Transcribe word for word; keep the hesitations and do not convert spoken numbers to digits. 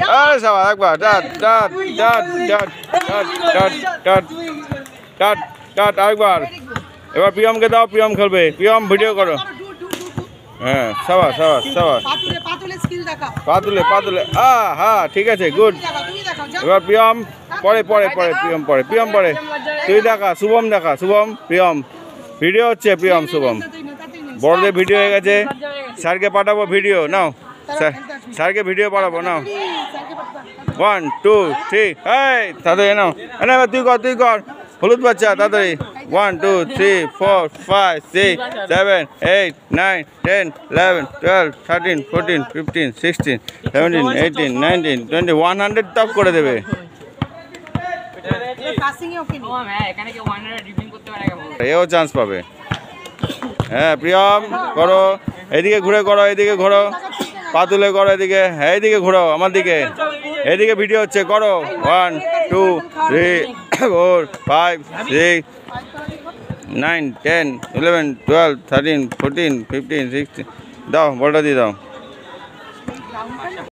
আরে সাবাস একবার ডাট ডাট ডাট ডাট ডাট ডাট ডাট ডাট ডাট আরেকবার এবার প্রিয়মকে দাও প্রিয়ম খেলবে প্রিয়ম ভিডিও করো হ্যাঁ সাবাস সাবাস সাবাস পাতুলে পাতুলে আ হ্যাঁ ঠিক আছে গুড এবার প্রিয়ম পরে পরে পরে প্রিয়ম পরে প্রিয়ম পরে তুই দেখা শুভম দেখা শুভম প্রিয়ম ভিডিও হচ্ছে প্রিয়ম শুভম বড়দের ভিডিও হয়ে গেছে স্যারকে পাঠাবো ভিডিও নাও স্যারকে ভিডিও পাঠাবো নাও ওয়ান টু থ্রি এই তাড়াতাড়ি নাও না এবার তুই কর তুই কর হলুদ বাচ্চা তাড়াতাড়ি one two three four five six seven eight nine ten eleven twelve thirteen fourteen fifteen sixteen seventeen eighteen nineteen twenty one hundred top করে দেবে এও চান্স পাবে হ্যাঁ প্রিয়ম করো এদিকে ঘুরে করো এদিকে ঘোরো পা তুলে করো এদিকে হ্যাঁ এদিকে ঘোরো আমার দিকে এদিকে ভিডিও হচ্ছে করো one two three four five six nine ten eleven twelve thirteen fourteen fifteen sixteen দাও বলটা দিয়ে দাও